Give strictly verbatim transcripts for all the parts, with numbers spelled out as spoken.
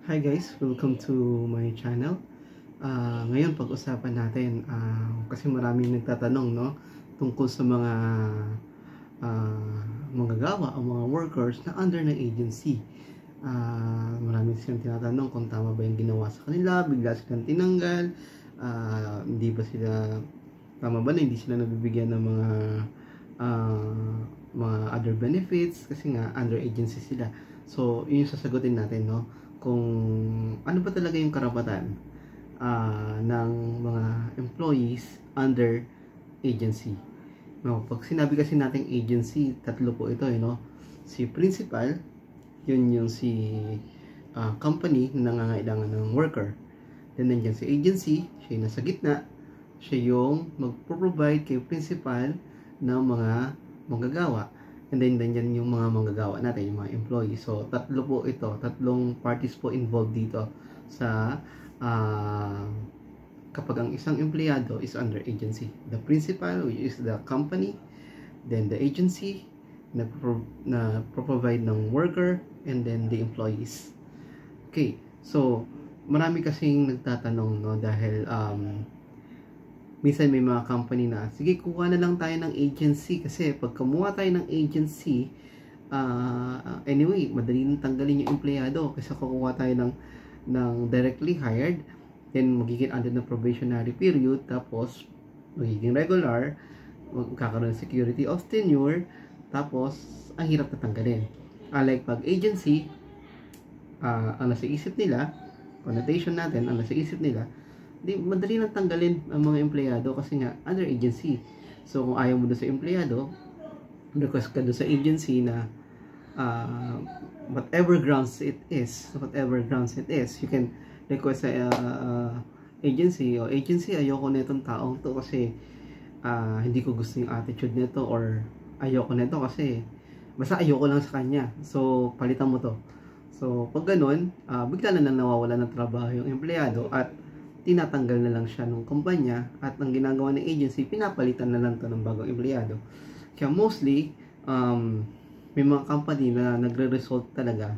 Hi guys, welcome to my channel. Uh, ngayon pag-usapan natin uh, kasi maraming nagtatanong no tungkol sa mga uh, manggagawa o mga workers na under ng agency. Uh, maraming silang tinatanong kung tama ba yung ginawa sa kanila, bigla silang tinanggal, uh, hindi ba sila tama ba na hindi sila nabibigyan ng mga uh, mga other benefits kasi nga under agency sila. So, yun yung sasagutin natin, no? Kung ano ba talaga yung karapatan uh, ng mga employees under agency. No, pag sinabi kasi nating agency, tatlo po ito, eh, no? Si principal, yun yung si uh, company na nangangailangan ng worker. Then, nandiyan si agency, siya yung nasa gitna, siya yung magpo-provide kay principal ng mga manggagawa. And then, nandiyan yung mga manggagawa natin, yung mga employees. So, tatlo po ito. Tatlong parties po involved dito sa uh, kapag ang isang empleyado is under agency. The principal, which is the company, then the agency, na, pro na provide ng worker, and then the employees. Okay. So, marami kasing nagtatanong, no, dahil um, minsan may mga company na, sige, kuha na lang tayo ng agency kasi pag kumuha tayo ng agency, uh, anyway, madali nang tanggalin yung empleyado kasi kukuha tayo ng, ng directly hired, then magiging under the probationary period, tapos magiging regular, magkakaroon ng security of tenure, tapos ang hirap na tanggalin. Unlike pag agency, uh, ang nasa isip nila, connotation natin, ang nasa isip nila, di madali lang tanggalin ang mga empleyado kasi nga under agency. So kung ayaw mo doon sa empleyado, request ka doon sa agency na uh, whatever grounds it is, whatever grounds it is, you can request sa uh, uh, agency o agency, ayoko na itong taong to kasi uh, hindi ko gusto yung attitude nito, or ayoko nito kasi basta ayoko lang sa kanya, so palitan mo to. So pag ganun, uh, bigla na lang nawawala ng trabaho yung empleyado at tinatanggal na lang siya ng kumpanya, at ang ginagawa ng agency, pinapalitan na lang to ng bagong empleyado. Kaya mostly, um, may mga company na nagre-result talaga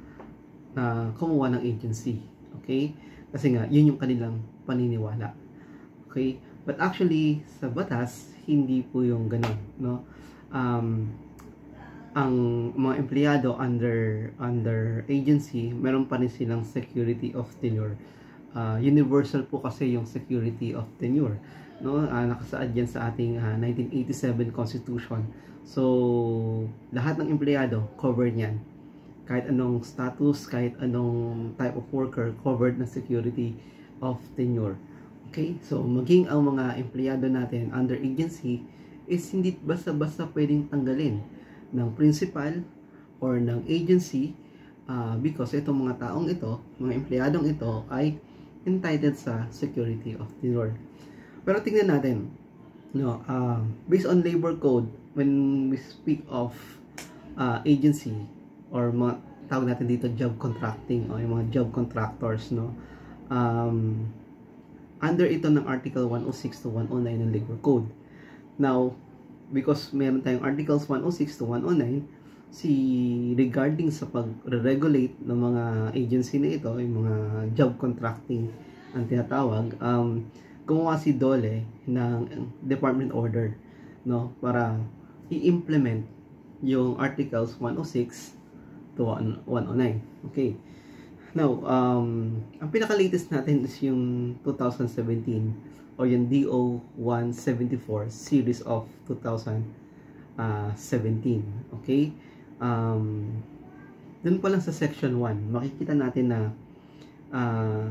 na kumuha ng agency. Okay? Kasi nga, yun yung kanilang paniniwala. Okay? But actually, sa batas, hindi po yung ganun. No? Um, ang mga empleyado under, under agency, meron pa rin silang security of tenure. Uh, universal po kasi yung security of tenure, no? Uh, nakasaad yan sa ating uh, nineteen eighty-seven Constitution. So, lahat ng empleyado covered yan. Kahit anong status, kahit anong type of worker, covered na security of tenure. Okay? So, maging ang mga empleyado natin under agency is hindi basta-basta pwedeng tanggalin ng principal or ng agency uh, because itong mga taong ito, mga empleyadong ito ay entitled sa security of tenure. Pero tingnan natin, no, uh, based on labor code, when we speak of uh, agency or mga tawag natin dito job contracting o yung mga job contractors, no, um, under ito ng article one oh six to one oh nine ng labor code. Now, because meron tayong articles one oh six to one oh nine, si regarding sa pag-regulate ng mga agency na ito, yung mga job contracting ang tinatawag, um, gumawa si DOLE ng department order, no, para i-implement yung articles one oh six to one oh nine. Okay. Now, um, ang pinaka-latest natin is yung two thousand seventeen o yung D O one seventy-four series of two thousand seventeen. Okay? Um, dun pa lang sa section one, makikita natin na uh,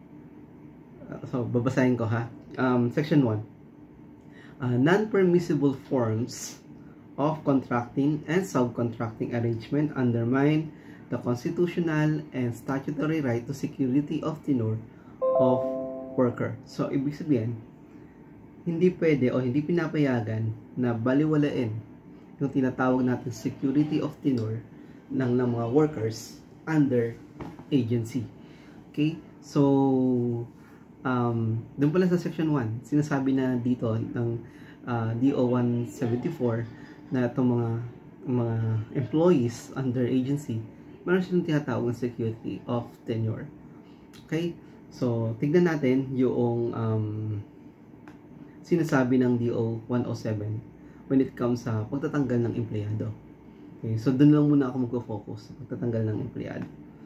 so babasahin ko ha. Um, section one, uh, non-permissible forms of contracting and subcontracting arrangement undermine the constitutional and statutory right to security of tenure of worker. So ibig sabihin, hindi pwede o hindi pinapayagan na baliwalain yung tinatawag natin security of tenure ng, ng mga workers under agency. Okay? So, um, doon pala sa section one, sinasabi na dito ng uh, D O one seventy-four na itong mga, mga employees under agency meron silang tinatawag na security of tenure. Okay? So, tignan natin yung um, sinasabi ng D O one oh seven when it comes sa pagtatanggal ng empleyado. Okay? So, dun lang muna ako magpo-focus sa pagtatanggal ng empleyado.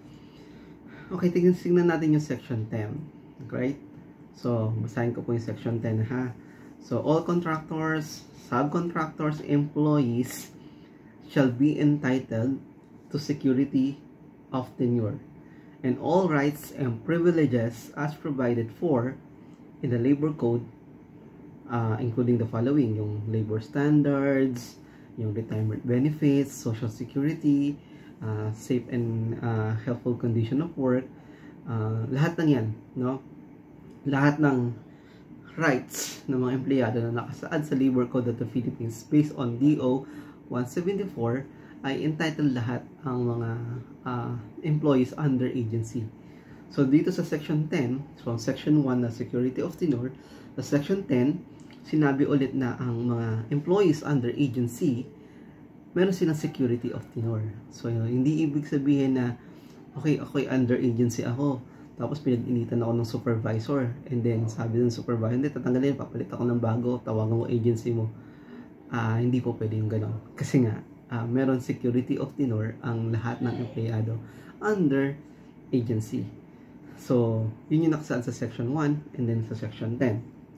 Okay, tignan, tignan natin yung section ten. Right? So, basahin ko po yung section ten, ha? So, all contractors, subcontractors, employees shall be entitled to security of tenure and all rights and privileges as provided for in the labor code, uh, including the following: yung labor standards, yung retirement benefits, social security, uh, safe and uh, healthful condition of work, uh, lahat ng yan, no? Lahat ng rights ng mga empleyado na nakasaad sa Labor Code of the Philippines based on D O one seventy-four ay entitled lahat ang mga uh, employees under agency. So dito sa section ten, from section one na security of tenure, sa section ten, sinabi ulit na ang mga employees under agency, meron silang security of tenure. So hindi ibig sabihin na okay, okay, under agency ako, tapos pinag-initan ako ng supervisor, and then sabi ng supervisor, hindi, tatanggalin, papalit ako ng bago, tawagan mo agency mo. Uh, hindi po pwede yung gano'n. Kasi nga, uh, meron security of tenure ang lahat ng empleyado under agency. So, yun yung nakasaad sa section one and then sa section ten.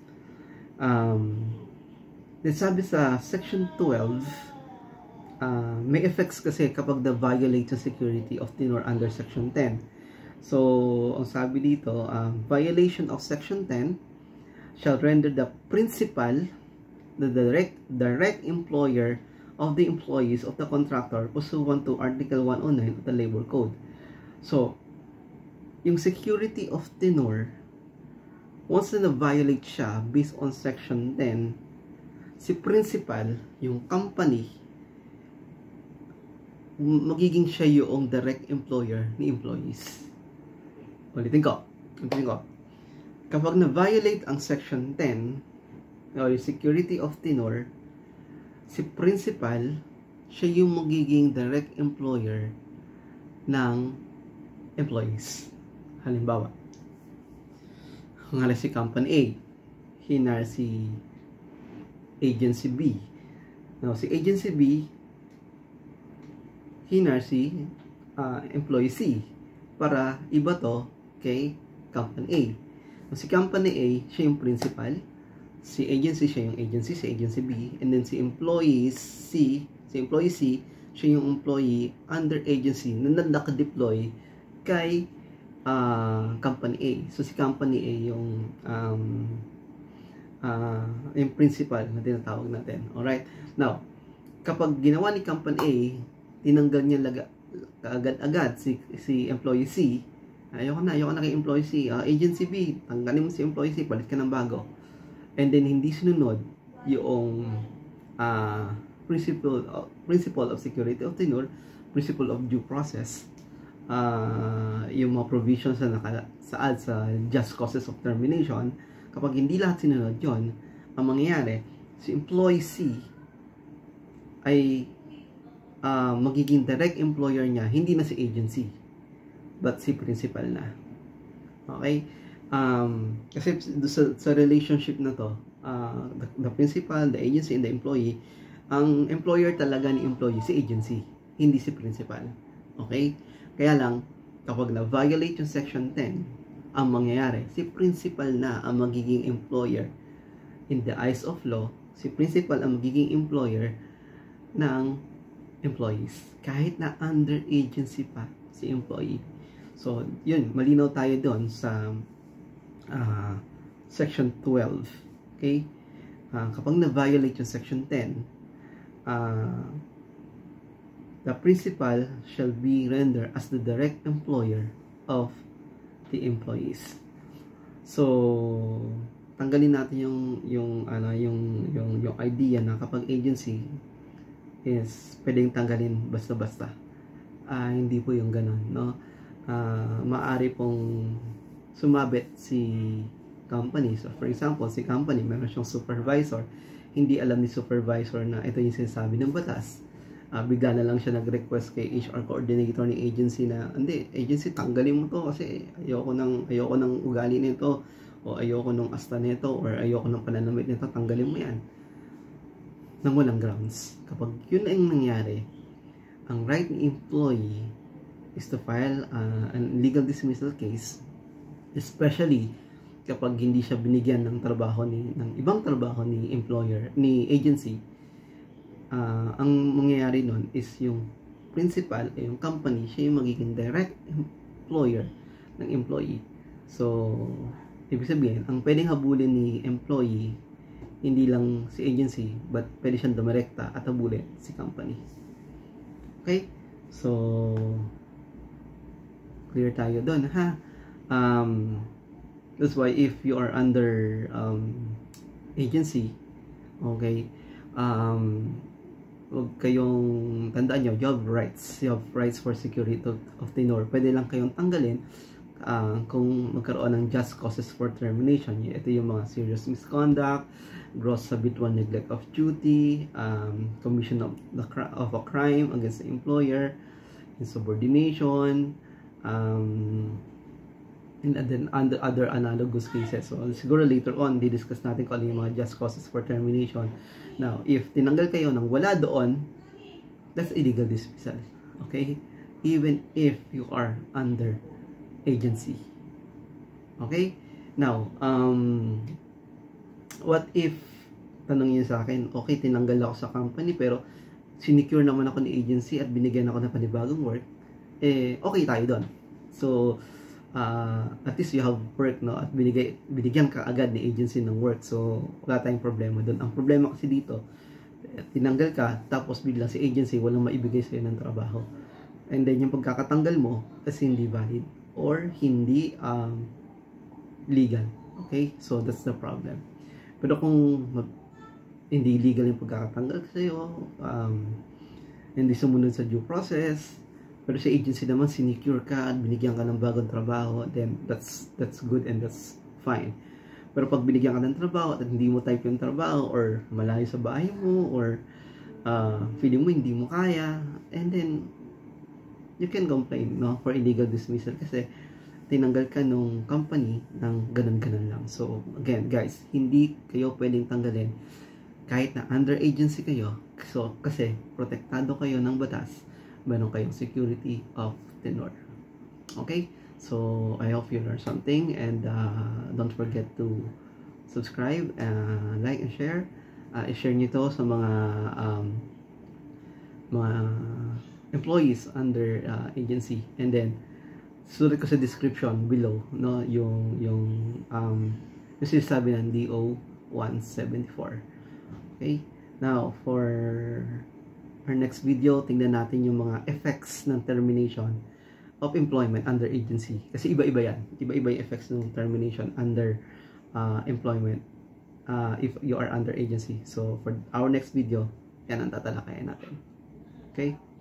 Um, then sabi sa section twelve, uh, may effects kasi kapag na-violate yung security of tenure under section ten. So, ang sabi dito, uh, violation of section ten shall render the principal, the direct, direct employer of the employees of the contractor pursuant to Article one oh nine of the Labor Code. So, yung security of tenure, once na na-violate siya based on Section ten, si principal, yung company, magiging siya yung direct employer ni employees. Ulitin ko. Ulitin ko. Kapag na-violate ang Section ten, o yung security of tenure, si principal, siya yung magiging direct employer ng employees. Halimbawa, kung halimbawa si company A, hinar si agency B. Now, si agency B, hinar si uh, employee C para iba to kay company A. Now, si company A, siya yung principal, si agency siya yung agency, si agency B, and then si employee C, si employee C, siya yung employee under agency na naka-deploy kay uh, company A. So si company A yung um, uh, yung principal na tinatawag natin. Alright? Now, kapag ginawa ni company A, tinanggal niya laga, agad-agad si, si employee C, ayoko na, ayoko na kay employee C, uh, agency B, tanggalin mo si employee C, palit ka ng bago. And then hindi sinunod yung uh, principle of, principle of security of tenure, principle of due process, uh, yung mga provisions na nakasaad sa just causes of termination. Kapag hindi lahat sinunod yon, ang mangyayari, si employee C ay uh, magiging direct employer niya, hindi na si agency, but si principal na. Okay? Um, kasi sa, sa relationship na to, uh, the, the principal, the agency, and the employee, ang employer talaga ni employee, si agency, hindi si principal. Okay? Kaya lang, kapag na-violate yung section ten, ang mangyayari, si principal na ang magiging employer. In the eyes of law, si principal ang magiging employer ng employees. Kahit na under agency pa si employee. So, yun, malinaw tayo doon sa Uh, section twelve. Okay? Uh, kapag na-violate yung section ten, uh, the principal shall be rendered as the direct employer of the employees. So, tanggalin natin yung yung ano yung yung yung idea na kapag agency is pwedeng tanggalin basta-basta. Ah, uh, hindi po yung ganoon, no? Uh, maaari pong sumabit si company. So, for example, si company, meron siyang supervisor. Hindi alam ni supervisor na ito yung sinasabi ng batas. uh, bigla na lang siya nag-request kay H R coordinator ni agency na, hindi, agency, tanggalin mo to kasi ayoko ng, ayoko ng ugali nito, o ayoko ng asta nito, or ayoko ng pananamit nito, tanggalin mo yan. Nang walang grounds. Kapag yun ang nangyari, ang right ni employee is to file uh, an legal dismissal case, especially kapag hindi siya binigyan ng trabaho ni ng ibang trabaho ni employer, ni agency. Uh, ang mangyayari nun is yung principal, eh, yung company, siya yung magiging direct employer ng employee. So, ibig sabihin, ang pwedeng habulin ni employee, hindi lang si agency, but pwede siyang dumirekta at habulin si company. Okay? So, clear tayo doon, ha? Um, that's why if you are under um, agency, okay, um, huwag kayong, tandaan nyo, you have rights. You have rights for security of, of tenure. Pwede lang kayong tanggalin uh, kung magkaroon ng just causes for termination. Ito yung mga serious misconduct, gross habitual neglect of duty, um, commission of, the, of a crime against the employer, insubordination, um, and then under other analogous cases. So, siguro later on, di-discuss natin kung ano yung mga just causes for termination. Now, if tinanggal kayo nang wala doon, that's illegal dismissal. Okay? Even if you are under agency. Okay? Now, um, what if, tanong niyo sa akin, okay, tinanggal ako sa company, pero sinecure naman ako ni agency at binigyan ako ng panibagong work, eh, okay tayo doon. So, Uh, at least you have work, no, at binigay, binigyan ka agad ni agency ng work, so wala tayong problema doon. Ang problema kasi dito, tinanggal ka, tapos biglang si agency walang maibigay sa'yo ng trabaho, and then yung pagkakatanggal mo kasi hindi valid or hindi um, legal. Okay, so that's the problem. Pero kung mag, hindi legal yung pagkakatanggal sa'yo, um, hindi sumunod sa due process, pero sa agency naman, sinecure ka at binigyan ka ng bagong trabaho, then that's that's good and that's fine. Pero pag binigyan ka ng trabaho at hindi mo type yung trabaho, or malayo sa bahay mo, or uh, feeling mo hindi mo kaya, and then you can complain, no, for illegal dismissal kasi tinanggal ka nung company ng ganun-ganun lang. So again guys, hindi kayo pwedeng tanggalin kahit na under agency kayo, so kasi protektado kayo ng batas, meron kayong security of tenure. Okay? So, I hope you learned something, and uh, don't forget to subscribe, uh, like, and share. Uh, i-share nyo to sa mga um, mga employees under uh, agency. And then, sulat ko sa description below, no, yung yung um, yung sinasabi ng D O one seventy-four. Okay? Now, for our next video, tingnan natin yung mga effects ng termination of employment under agency. Kasi iba-iba yan. Iba-iba yung effects ng termination under uh, employment uh, if you are under agency. So, for our next video, yan ang tatalakayan natin. Okay?